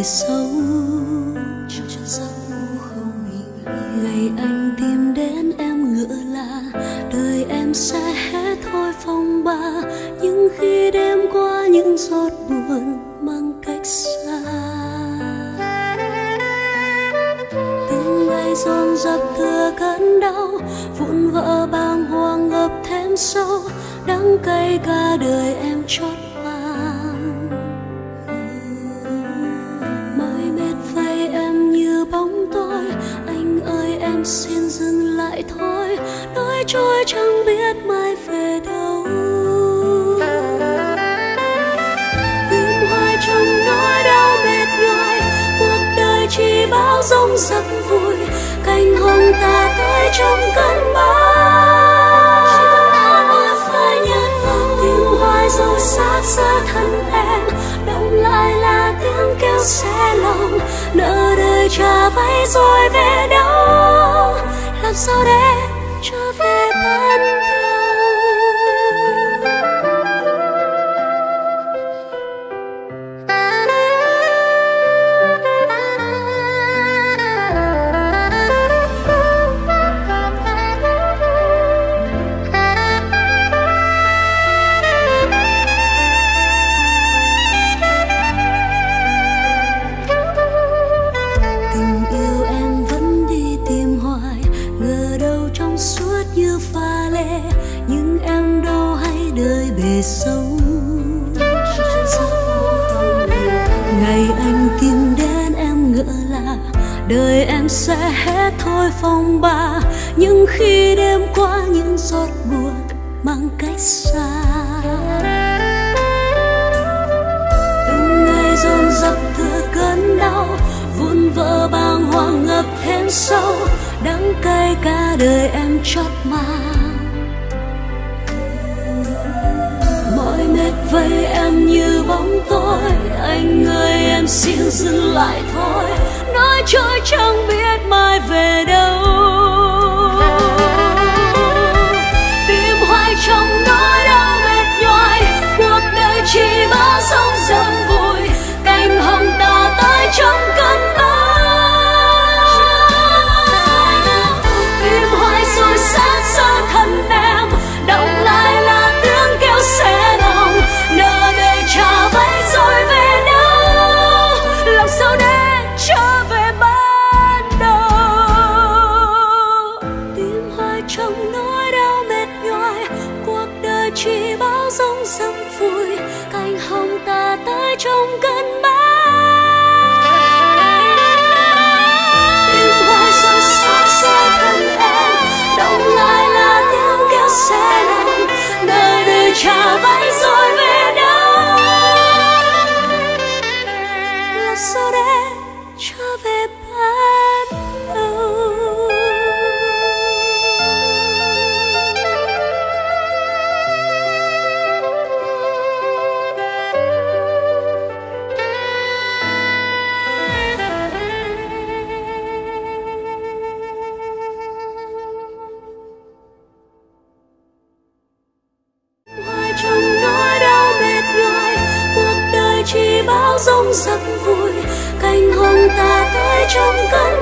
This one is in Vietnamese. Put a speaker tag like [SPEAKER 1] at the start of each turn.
[SPEAKER 1] sâu trong chân giấc ngủ không nghỉ. Ngày anh tìm đến em ngỡ là đời em sẽ hết thôi phong ba, nhưng khi đêm qua những giọt buồn mang cách xa, từng ngày dồn dập thừa cơn đau vụn vỡ bàng hoàng ngập thêm sâu, đắng cay cả đời em chót vàng. Mỏi mệt vây em như bóng tối, anh ơi em xin dừng lại thôi, nói trôi chẳng biết mai về đâu. Tìm hoài trong nỗi đau mệt nhoài, cuộc đời chỉ bao dung giấc vui, cành hồng ta tới trong cơn bão. Phải nhạt tìm hoài rồi xa xa thân em, động lại là tiếng kêu xé lòng, nợ đời trả vay rồi về đâu, làm sao để trở về ban đầu. Nhưng em đâu hay đời bề sâu, ngày anh tìm đến em ngỡ là đời em sẽ hết thôi phong ba, nhưng khi đêm qua những giọt buồn mang cách xa, từng ngày dồn dập thừa cơn đau vụn vỡ bàng hoàng ngập thêm sâu, đắng cay cả đời em chót mang. Mỏi mệt vây em như bóng tối, anh ơi em xin dừng lại thôi, nói trôi chẳng biết mai về đâu. Tìm hoài trong nỗi đau mệt nhoài, cuộc đời chỉ bao sóng dần vui, cành hồng ta tới trong cơn bão. Tìm hoài rồi xa xa thân em, động lại là tiếng kêu xé lòng, nợ đời trả vay rồi về đâu, làm sao để trở về ban đầu. Tìm hoài trong nỗi đau mệt nhoài, cuộc đời chỉ bao dung giấc vui, cành hồng ta tới trong cơn bão. Tìm hoài rồi xa xa thân em, động lại là tiếng kêu xé lòng, nợ đời trả vay rồi về đâu, làm sao để trở về ban đầu. Trong nỗi đau mệt nhoài, cuộc đời chỉ bao dung giấc vui, cành hồng ta tới trong cơn